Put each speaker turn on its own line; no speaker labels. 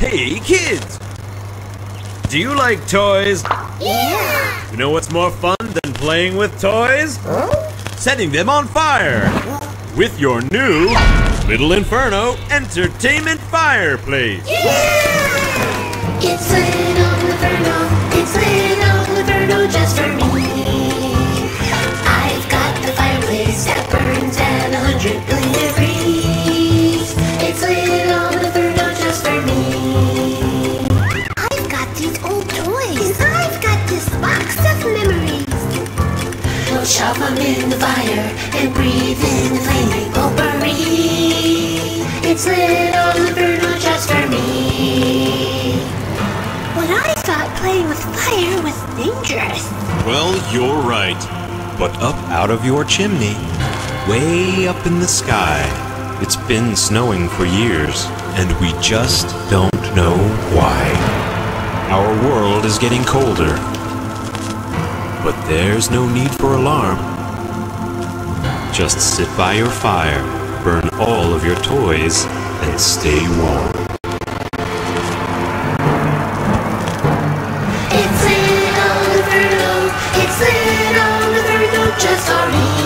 Hey kids! Do you like toys?
Yeah!
You know what's more fun than playing with toys?
Huh?
Setting them on fire! With your new Little Inferno Entertainment Fireplace!
Yeah! It's Little Inferno, it's Little Inferno just for me. I've got the fireplace that burns at 100 billion degrees. It's Little Inferno just for me. I've got these old toys. I've got this box of memories. We'll shove them in the fire and breathe in the flaming potpourri. It's Little Inferno just for me. When I thought playing with fire was dangerous.
Well, you're right. But up out of your chimney, way up in the sky, it's been snowing for years, and we just don't know why. Our world is getting colder. But there's no need for alarm. Just sit by your fire, burn all of your toys, and stay warm.
It's Little Inferno just for me.